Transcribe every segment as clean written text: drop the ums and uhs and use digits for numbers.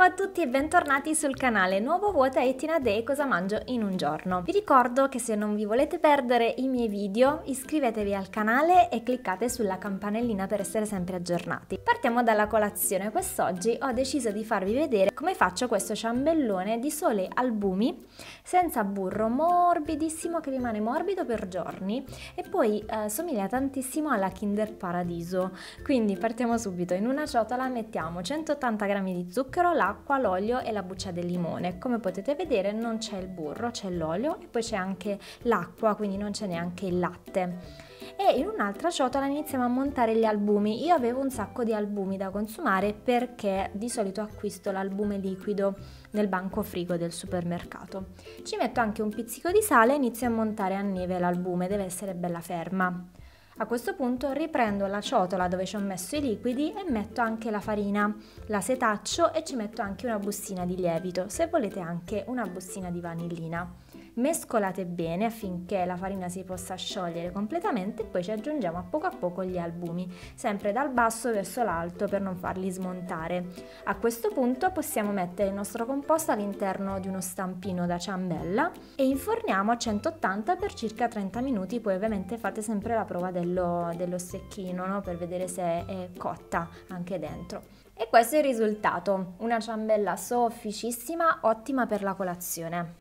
Ciao a tutti e bentornati sul canale nuovo What I Eat in a Day, cosa mangio in un giorno. Vi ricordo che se non vi volete perdere i miei video iscrivetevi al canale e cliccate sulla campanellina per essere sempre aggiornati. Partiamo dalla colazione. Quest'oggi ho deciso di farvi vedere come faccio questo ciambellone di soli albumi senza burro, morbidissimo, che rimane morbido per giorni e poi somiglia tantissimo alla Kinder Paradiso. Quindi partiamo subito. In una ciotola mettiamo 180 g di zucchero, l'acqua, l'olio e la buccia del limone. Come potete vedere non c'è il burro, c'è l'olio e poi c'è anche l'acqua, quindi non c'è neanche il latte. E in un'altra ciotola iniziamo a montare gli albumi. Io avevo un sacco di albumi da consumare perché di solito acquisto l'albume liquido nel banco frigo del supermercato. Ci metto anche un pizzico di sale e inizio a montare a neve l'albume, deve essere bella ferma. A questo punto riprendo la ciotola dove ci ho messo i liquidi e metto anche la farina, la setaccio e ci metto anche una bustina di lievito, se volete anche una bustina di vanillina. Mescolate bene affinché la farina si possa sciogliere completamente e poi ci aggiungiamo a poco gli albumi, sempre dal basso verso l'alto per non farli smontare. A questo punto possiamo mettere il nostro composto all'interno di uno stampino da ciambella e inforniamo a 180 per circa 30 minuti, poi ovviamente fate sempre la prova dello stecchino, no? Per vedere se è cotta anche dentro. E questo è il risultato, una ciambella sofficissima, ottima per la colazione.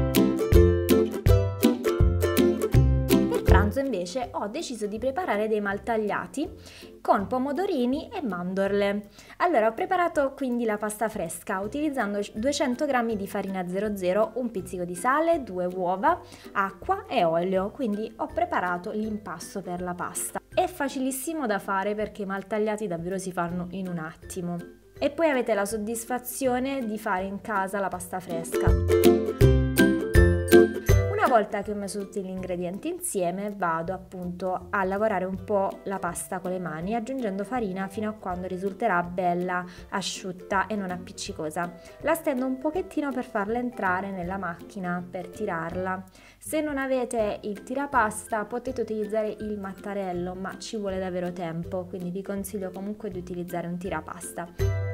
Invece ho deciso di preparare dei maltagliati con pomodorini e mandorle. Allora ho preparato quindi la pasta fresca utilizzando 200 g di farina 00, un pizzico di sale, 2 uova, acqua e olio, quindi ho preparato l'impasto per la pasta. È facilissimo da fare perché i maltagliati davvero si fanno in un attimo e poi avete la soddisfazione di fare in casa la pasta fresca. Una volta che ho messo tutti gli ingredienti insieme vado appunto a lavorare un po' la pasta con le mani aggiungendo farina fino a quando risulterà bella asciutta e non appiccicosa. La stendo un pochettino per farla entrare nella macchina per tirarla. Se non avete il tirapasta potete utilizzare il mattarello, ma ci vuole davvero tempo, quindi vi consiglio comunque di utilizzare un tirapasta.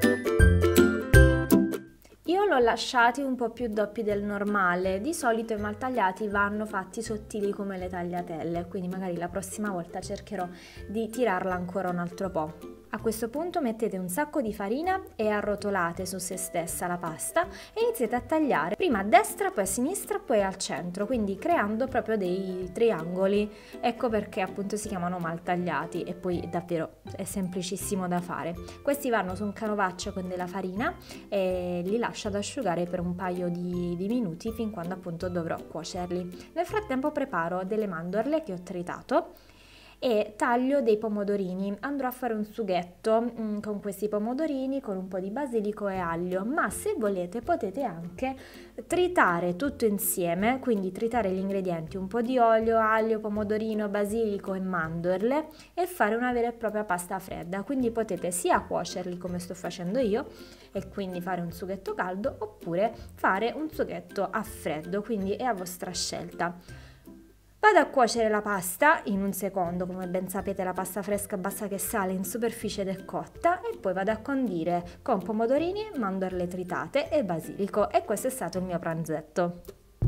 Io l'ho lasciati un po' più doppi del normale, di solito i maltagliati vanno fatti sottili come le tagliatelle, quindi magari la prossima volta cercherò di tirarla ancora un altro po'. A questo punto mettete un sacco di farina e arrotolate su se stessa la pasta e iniziate a tagliare prima a destra, poi a sinistra, poi al centro, quindi creando proprio dei triangoli. Ecco perché appunto si chiamano maltagliati e poi davvero è semplicissimo da fare. Questi vanno su un canovaccio con della farina e li lascio ad asciugare per un paio di minuti fin quando appunto dovrò cuocerli. Nel frattempo preparo delle mandorle che ho tritato e taglio dei pomodorini. Andrò a fare un sughetto con questi pomodorini con un po' di basilico e aglio, ma se volete potete anche tritare tutto insieme, quindi tritare gli ingredienti, un po' di olio, aglio, pomodorino, basilico e mandorle e fare una vera e propria pasta fredda, quindi potete sia cuocerli come sto facendo io e quindi fare un sughetto caldo oppure fare un sughetto a freddo, quindi è a vostra scelta. Vado a cuocere la pasta in un secondo, come ben sapete la pasta fresca basta che sale in superficie ed è cotta e poi vado a condire con pomodorini, mandorle tritate e basilico e questo è stato il mio pranzetto.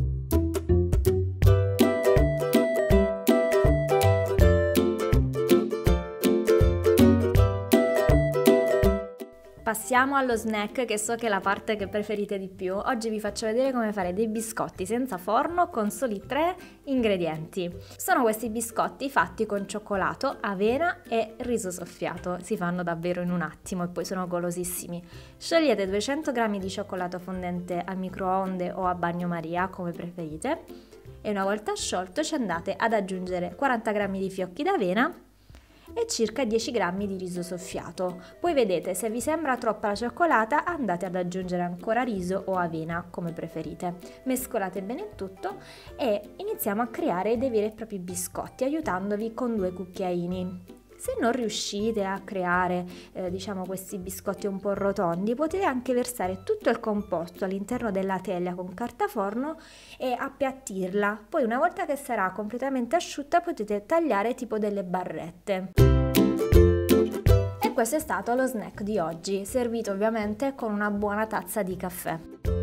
Passiamo allo snack, che so che è la parte che preferite di più. Oggi vi faccio vedere come fare dei biscotti senza forno con soli 3 ingredienti. Sono questi biscotti fatti con cioccolato, avena e riso soffiato. Si fanno davvero in un attimo e poi sono golosissimi. Scegliete 200 g di cioccolato fondente al microonde o a bagnomaria, come preferite. E una volta sciolto ci andate ad aggiungere 40 g di fiocchi d'avena e circa 10 g di riso soffiato. Poi vedete, se vi sembra troppa la cioccolata andate ad aggiungere ancora riso o avena come preferite. Mescolate bene il tutto e iniziamo a creare dei veri e propri biscotti aiutandovi con 2 cucchiaini. Se non riuscite a creare diciamo questi biscotti un po' rotondi, potete anche versare tutto il composto all'interno della teglia con carta forno e appiattirla. Poi una volta che sarà completamente asciutta potete tagliare tipo delle barrette. questo è stato lo snack di oggi, servito ovviamente con una buona tazza di caffè.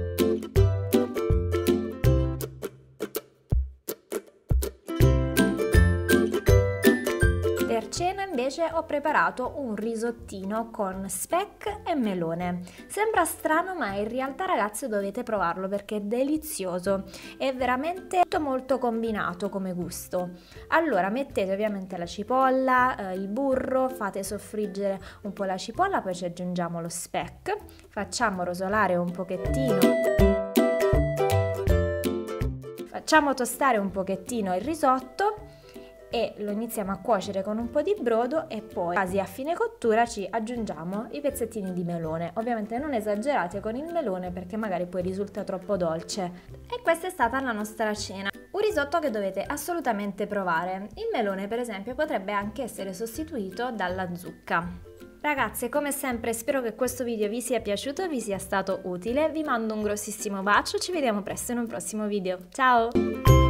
Per cena invece ho preparato un risottino con speck e melone. Sembra strano, ma in realtà ragazzi dovete provarlo perché è delizioso, è veramente tutto molto combinato come gusto. Allora mettete ovviamente la cipolla, il burro, fate soffriggere un po' la cipolla, poi ci aggiungiamo lo speck, facciamo rosolare un pochettino, facciamo tostare un pochettino il risotto e lo iniziamo a cuocere con un po' di brodo e poi quasi a fine cottura ci aggiungiamo i pezzettini di melone. Ovviamente non esagerate con il melone perché magari poi risulta troppo dolce. E questa è stata la nostra cena. Un risotto che dovete assolutamente provare. Il melone per esempio potrebbe anche essere sostituito dalla zucca. Ragazze, come sempre spero che questo video vi sia piaciuto, vi sia stato utile. Vi mando un grossissimo bacio, ci vediamo presto in un prossimo video. Ciao!